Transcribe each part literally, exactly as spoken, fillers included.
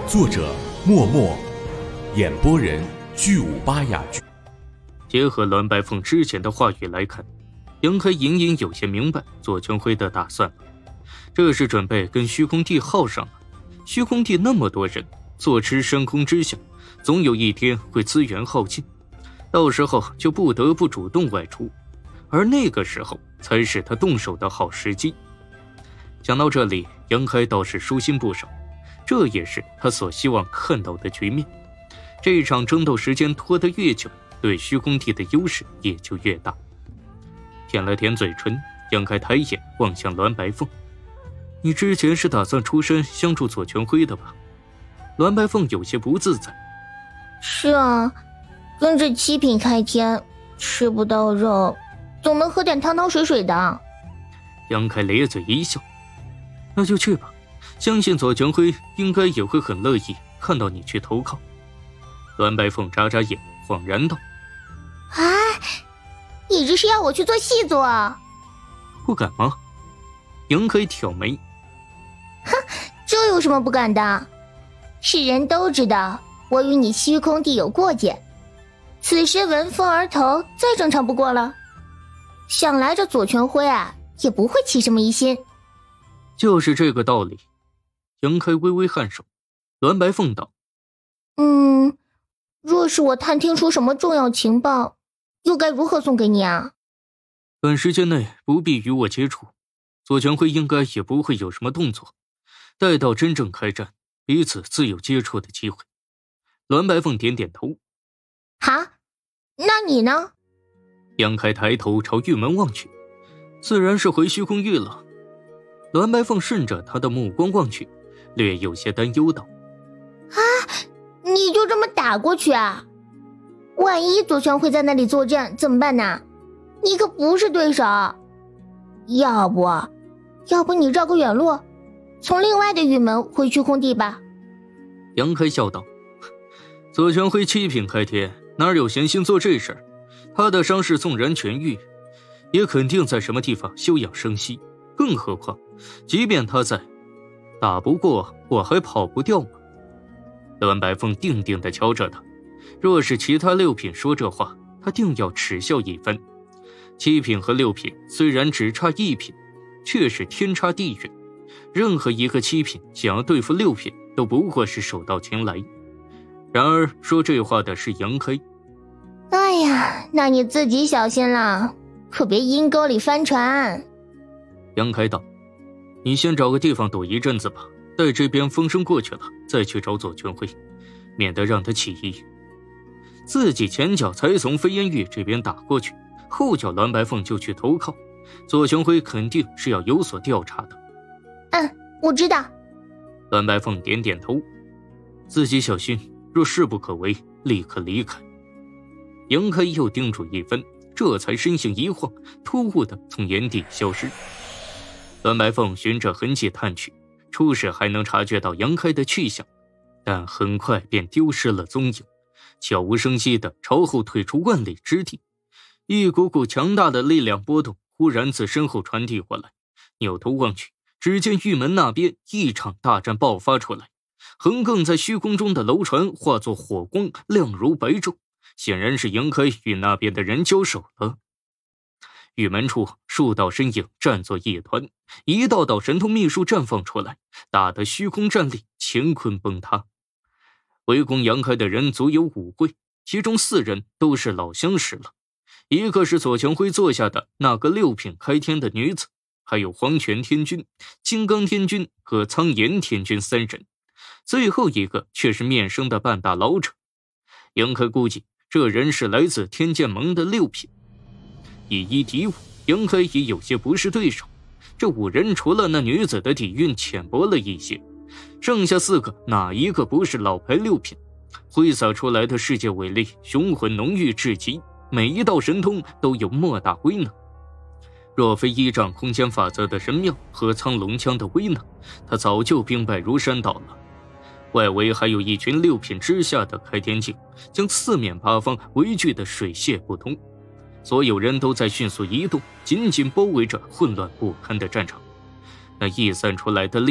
作者默默，演播人巨五八雅居。 结合栾白凤之前的话语来看，杨开隐隐有些明白左权辉的打算了。这是准备跟虚空地耗上了。虚空地那么多人，坐吃山空之下，总有一天会资源耗尽，到时候就不得不主动外出，而那个时候才是他动手的好时机。想到这里，杨开倒是舒心不少，这也是他所希望看到的局面。这场争斗时间拖得越久，对虚空地的优势也就越大。舔了舔嘴唇，杨开抬眼望向栾白凤：“你之前是打算出山相助左权辉的吧？”栾白凤有些不自在：“ 是啊，跟着七品开天，吃不到肉，总能喝点汤汤水水的。” 杨开咧嘴一笑：“那就去吧，相信左权辉应该也会很乐意看到你去投靠。”栾白凤眨眨眼，恍然道：“ 啊，你这是要我去做细作啊？ 不敢吗？”杨开挑眉：“ 哼，这有什么不敢的？世人都知道我与你虚空地有过节，此时闻风而投，再正常不过了。想来这左权辉啊，也不会起什么疑心。” 就是这个道理。杨开微微颔首。栾白凤道：“ 嗯，若是我探听出什么重要情报，又该如何送给你啊？” 短时间内不必与我接触，左权辉应该也不会有什么动作，待到真正开战，彼此自有接触的机会。栾白凤点点头：“ 哈，那你呢？” 杨开抬头朝玉门望去，自然是回虚空域了。栾白凤顺着他的目光望去，略有些担忧道：“ 啊，你就这么打过去啊？万一左权辉在那里作战怎么办呢？你可不是对手。要不要不你绕个远路，从另外的玉门回虚空地吧。” 杨开笑道：“左权辉七品开天，哪有闲心做这事儿？他的伤势纵然痊愈，也肯定在什么地方休养生息。更何况，即便他在，打不过我还跑不掉吗？”栾白凤定定地瞧着他，若是其他六品说这话，他定要耻笑一番。七品和六品虽然只差一品，却是天差地远。任何一个七品想要对付六品，都不过是手到擒来。然而说这话的是杨开。 哎呀，那你自己小心了，可别阴沟里翻船。 杨开道：“你先找个地方躲一阵子吧，待这边风声过去了，再去找左权辉，免得让他起疑。”自己前脚才从飞烟域这边打过去，后脚栾白凤就去投靠，左权辉肯定是要有所调查的。 嗯，我知道。 栾白凤点点头：“自己小心，若事不可为，立刻离开。”杨开又叮嘱一番，这才身形一晃，突兀地从原地消失。栾白凤循着痕迹探去，初时还能察觉到杨开的去向，但很快便丢失了踪影，悄无声息地朝后退出万里之地。一股股强大的力量波动忽然自身后传递过来，扭头望去，只见玉门那边一场大战爆发出来，横亘在虚空中的楼船化作火光，亮如白昼，显然是杨开与那边的人交手了。玉门处数道身影站作一团，一道道神通秘术绽放出来，打得虚空战力乾坤崩塌。围攻杨开的人足有五位，其中四人都是老相识了，一个是左权辉坐下的那个六品开天的女子，还有黄泉天君、金刚天君和苍炎天君三人，最后一个却是面生的半大老者。杨开估计这人是来自天剑盟的六品。以一敌五，杨开已有些不是对手。这五人除了那女子的底蕴浅薄了一些，剩下四个哪一个不是老牌六品？挥洒出来的世界伟力雄浑浓郁至极，每一道神通都有莫大威能。若非依仗空间法则的神妙和苍龙枪的威能，他早就兵败如山倒了。外围还有一群六品之下的开天境，将四面八方围聚得水泄不通。所有人都在迅速移动，紧紧包围着混乱不堪的战场。那溢散出来的力量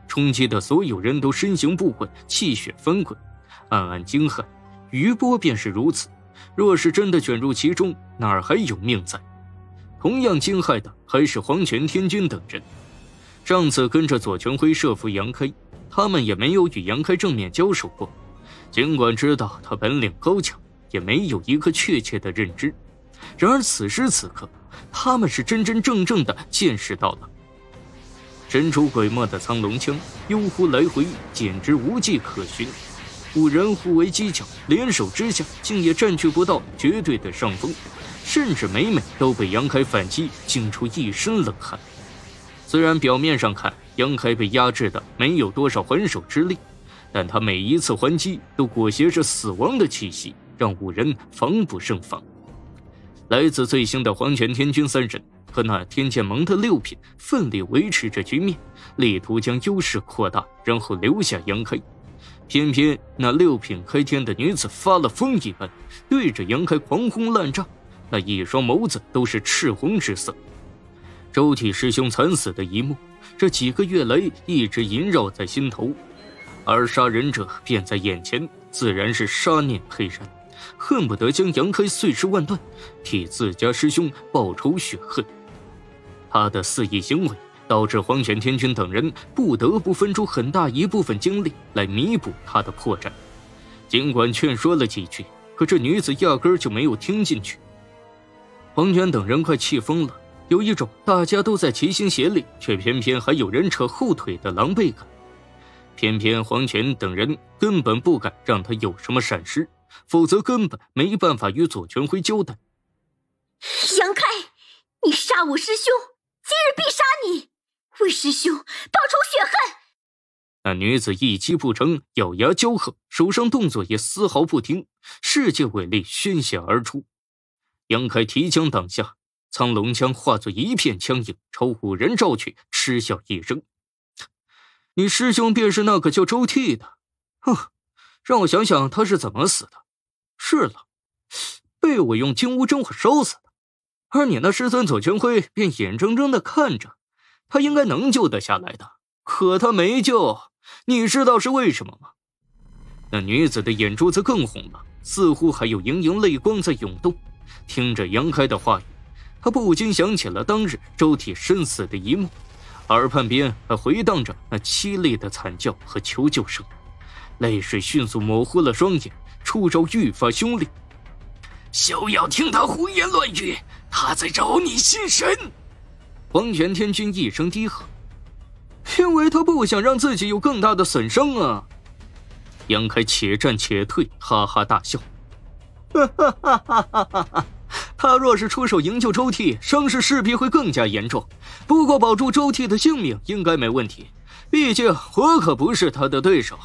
冲击的所有人都身形不稳，气血翻滚，暗暗惊骇。余波便是如此，若是真的卷入其中，哪儿还有命在？同样惊骇的还是黄泉天君等人。上次跟着左权辉设伏杨开，他们也没有与杨开正面交手过，尽管知道他本领高强，也没有一个确切的认知。然而此时此刻，他们是真真正正的见识到了。神出鬼没的苍龙枪，悠忽来回，简直无迹可寻。五人互为犄角，联手之下，竟也占据不到绝对的上风，甚至每每都被杨开反击，惊出一身冷汗。虽然表面上看，杨开被压制的没有多少还手之力，但他每一次还击都裹挟着死亡的气息，让五人防不胜防。来自最新的黄泉天君三人和那天剑盟的六品奋力维持着局面，力图将优势扩大，然后留下杨开。偏偏那六品开天的女子发了疯一般，对着杨开狂轰滥炸，那一双眸子都是赤红之色。周体师兄惨死的一幕，这几个月来一直萦绕在心头，而杀人者便在眼前，自然是杀念沛然，恨不得将杨开碎尸万段，替自家师兄报仇雪恨。他的肆意行为导致黄泉天君等人不得不分出很大一部分精力来弥补他的破绽。尽管劝说了几句，可这女子压根儿就没有听进去。黄泉等人快气疯了，有一种大家都在齐心协力，却偏偏还有人扯后腿的狼狈感。偏偏黄泉等人根本不敢让他有什么闪失，否则根本没办法与左权辉交代。 杨开，你杀我师兄，今日必杀你，为师兄报仇雪恨！ 那女子一击不成，咬牙交喝，手上动作也丝毫不停，世界伟力宣泄而出。杨开提枪挡下，苍龙枪化作一片枪影，朝五人照去，嗤笑一声：“你师兄便是那个叫周替的？哼，让我想想他是怎么死的。是了，被我用金乌真火烧死的。而你那师尊左权辉便眼睁睁地看着，他应该能救得下来的，可他没救，你知道是为什么吗？”那女子的眼珠子更红了，似乎还有盈盈泪光在涌动。听着杨开的话语，他不禁想起了当日周体身死的一幕，耳畔边还回荡着那凄厉的惨叫和求救声，泪水迅速模糊了双眼，出招愈发凶厉。休要听他胡言乱语，他在找你心神！黄泉天君一声低喝，因为他不想让自己有更大的损伤啊！杨开且战且退，哈哈大笑，哈哈哈哈哈哈！他若是出手营救周替，伤势势必会更加严重。不过保住周替的性命应该没问题，毕竟我可不是他的对手。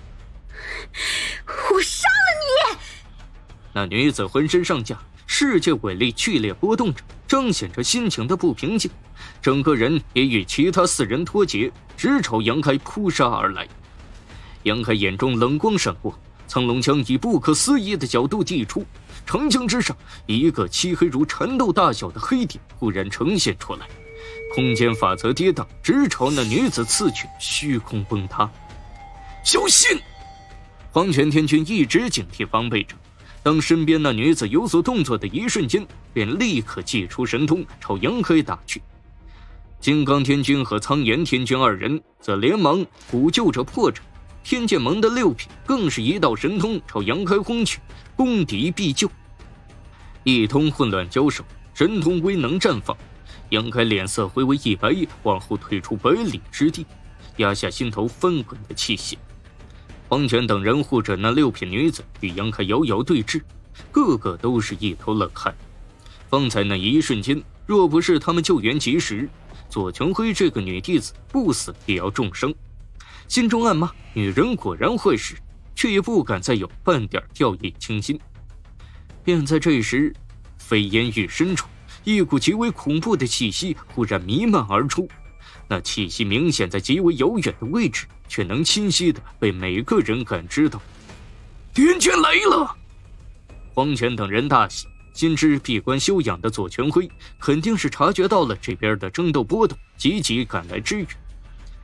我杀了你！ 那女子浑身上下世界伟力剧烈波动着，彰显着心情的不平静，整个人也与其他四人脱节，直朝杨开扑杀而来。杨开眼中冷光闪过，苍龙枪以不可思议的角度递出，长枪之上一个漆黑如蚕豆大小的黑点忽然呈现出来，空间法则跌宕，直朝那女子刺去，虚空崩塌。小心！黄泉天君一直警惕防备着，当身边那女子有所动作的一瞬间，便立刻祭出神通朝杨开打去。金刚天君和苍炎天君二人则连忙补救着破绽，天剑盟的六品更是一道神通朝杨开轰去，攻敌必救。一通混乱交手，神通威能绽放，杨开脸色微微一白，往后退出百里之地，压下心头翻滚的气血。黄泉等人护着那六品女子与杨开遥遥对峙，个个都是一头冷汗。方才那一瞬间，若不是他们救援及时，左权辉这个女弟子不死也要重伤。心中暗骂女人果然坏事，却也不敢再有半点掉以轻心。便在这时，飞烟域深处，一股极为恐怖的气息忽然弥漫而出，那气息明显在极为遥远的位置，却能清晰地被每个人感知到。天君来了！黄泉等人大喜，心知闭关修养的左权辉肯定是察觉到了这边的争斗波动，急急赶来支援。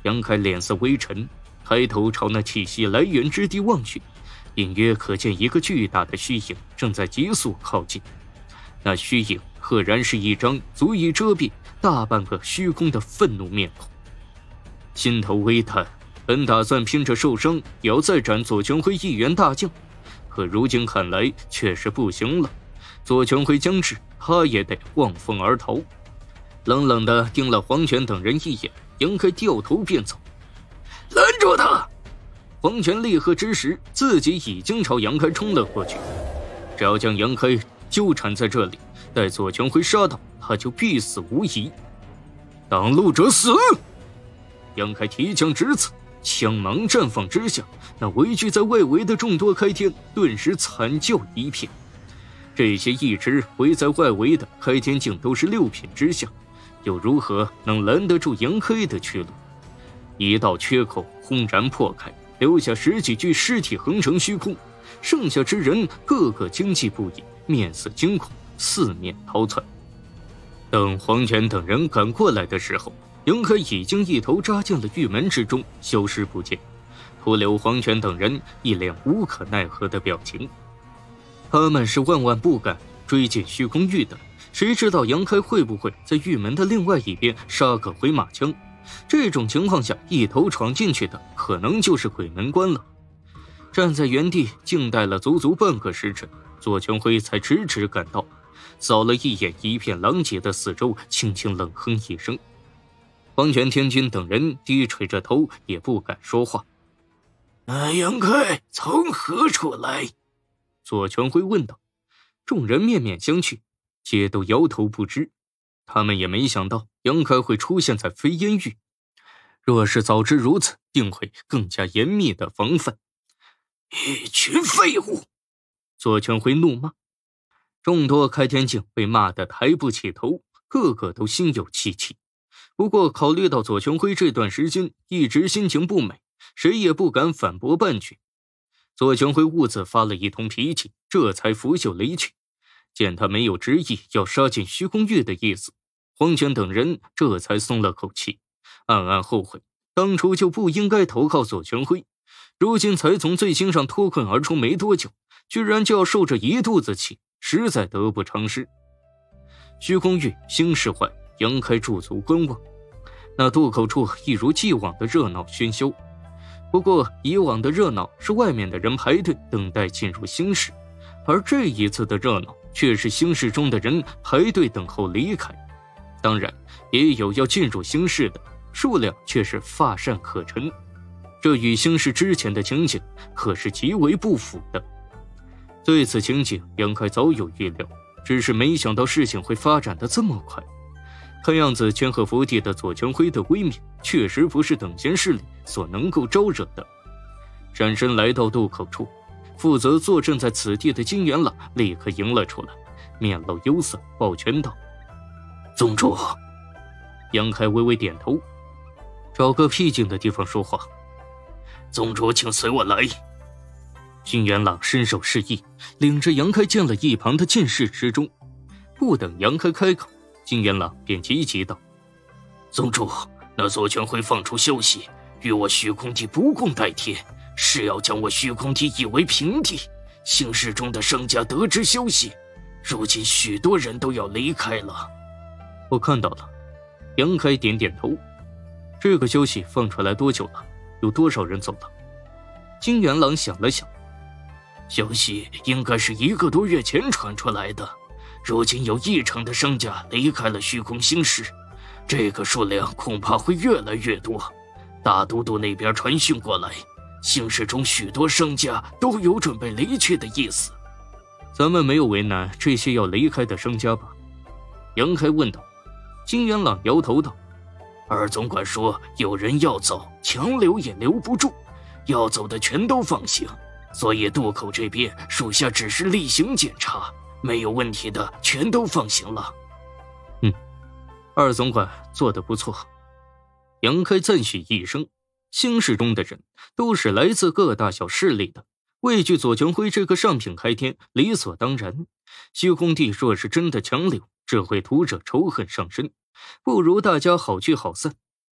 杨开脸色微沉，抬头朝那气息来源之地望去，隐约可见一个巨大的虚影正在急速靠近。那虚影赫然是一张足以遮蔽大半个虚空的愤怒面孔。心头微叹，本打算拼着受伤也要再斩左全辉一员大将，可如今看来却是不行了。左全辉将至，他也得望风而逃。冷冷地盯了黄泉等人一眼，杨开掉头便走。拦住他！黄泉厉喝之时，自己已经朝杨开冲了过去。只要将杨开纠缠在这里，待左全辉杀到，他就必死无疑。挡路者死！杨开提枪直刺，枪芒绽放之下，那围聚在外围的众多开天顿时惨叫一片。这些一直围在外围的开天境都是六品之下，又如何能拦得住杨开的去路？一道缺口轰然破开，留下十几具尸体横成虚空，剩下之人个个惊悸不已，面色惊恐，四面逃窜。等黄泉等人赶过来的时候，杨开已经一头扎进了玉门之中，消失不见，徒留黄泉等人一脸无可奈何的表情。他们是万万不敢追进虚空域的，谁知道杨开会不会在玉门的另外一边杀个回马枪？这种情况下，一头闯进去的可能就是鬼门关了。站在原地静待了足足半个时辰，左全辉才迟迟赶到，扫了一眼一片狼藉的四周，轻轻冷哼一声。黄泉天君等人低垂着头，也不敢说话。 那杨开从何处来？ 左全辉问道。众人面面相觑，皆都摇头不知。他们也没想到杨开会出现在飞烟域，若是早知如此，定会更加严密的防范。 一群废物！ 左全辉怒骂。众多开天境被骂得抬不起头，个个都心有戚戚。不过考虑到左全辉这段时间一直心情不美，谁也不敢反驳半句。左全辉兀自发了一通脾气，这才拂袖离去。见他没有执意要杀进虚空域的意思，黄泉等人这才松了口气，暗暗后悔当初就不应该投靠左全辉，如今才从罪星上脱困而出没多久，居然就要受这一肚子气，实在得不偿失。虚空域兴势外，杨开驻足观望，那渡口处一如既往的热闹喧嚣。不过以往的热闹是外面的人排队等待进入兴市，而这一次的热闹却是兴市中的人排队等候离开。当然也有要进入兴市的，数量却是乏善可陈，这与兴市之前的情景可是极为不符的。对此情景杨开早有预料，只是没想到事情会发展得这么快。看样子千鹤福地的左全辉的威名确实不是等闲势力所能够招惹的。闪身来到渡口处，负责坐镇在此地的金元朗立刻迎了出来，面露忧色，抱拳道： 宗主。 杨开微微点头，找个僻静的地方说话。 宗主请随我来。 金元朗伸手示意，领着杨开进了一旁的进室之中。不等杨开开口，金元朗便急急道： 宗主，那左全辉放出消息，与我虚空地不共戴天，是要将我虚空地夷为平地。兴市中的商家得知消息，如今许多人都要离开了。 我看到了。杨开点点头。这个消息放出来多久了？有多少人走了？金元朗想了想， 消息应该是一个多月前传出来的，如今有一成的商家离开了虚空兴市，这个数量恐怕会越来越多。大都督那边传讯过来，兴市中许多商家都有准备离去的意思。 咱们没有为难这些要离开的商家吧？杨开问道。金元朗摇头道： 二总管说有人要走，强留也留不住，要走的全都放行，所以渡口这边属下只是例行检查，没有问题的全都放行了。 嗯，二总管做得不错。杨开赞许一声。兴市中的人都是来自各大小势力的，畏惧左全辉这个上品开天理所当然。虚空地若是真的强留，只会徒惹仇恨上身，不如大家好聚好散。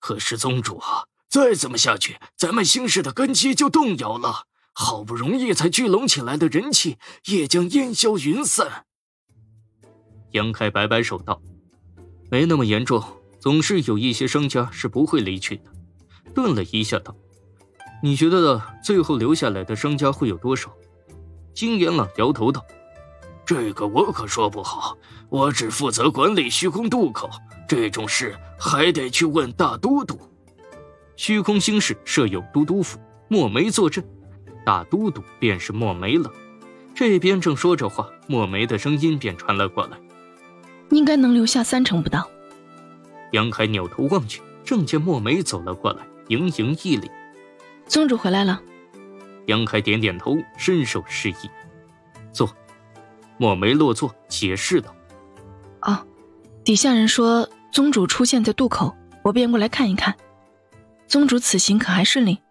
可是宗主啊，再这么下去，咱们兴氏的根基就动摇了，好不容易才聚拢起来的人气也将烟消云散。 杨开摆摆手道：“没那么严重，总是有一些商家是不会离去的。”顿了一下道：“你觉得最后留下来的商家会有多少？”金元朗摇头道：“ 这个我可说不好，我只负责管理虚空渡口，这种事还得去问大都督。” 虚空星市设有都督府，墨梅坐镇，大都督便是墨梅了。这边正说着话，墨梅的声音便传了过来：“ 应该能留下三成不到。” 杨开扭头望去，正见墨梅走了过来，盈盈一礼：“ 宗主回来了。” 杨开点点头，伸手示意：“坐。”墨梅落座，解释道：“ 哦，底下人说宗主出现在渡口，我便过来看一看。宗主此行可还顺利？”